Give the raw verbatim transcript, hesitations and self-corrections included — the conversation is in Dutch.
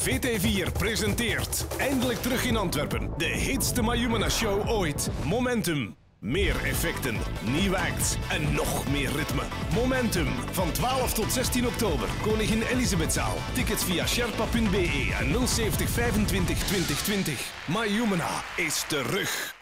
V T vier presenteert, eindelijk terug in Antwerpen, de heetste Mayumana-show ooit. Momentum. Meer effecten, nieuwe acts en nog meer ritme. Momentum. Van twaalf tot zestien oktober. Koningin Elisabethzaal. Tickets via sherpa punt be en nul zeven nul vijfentwintig twintig twintig. Mayumana is terug.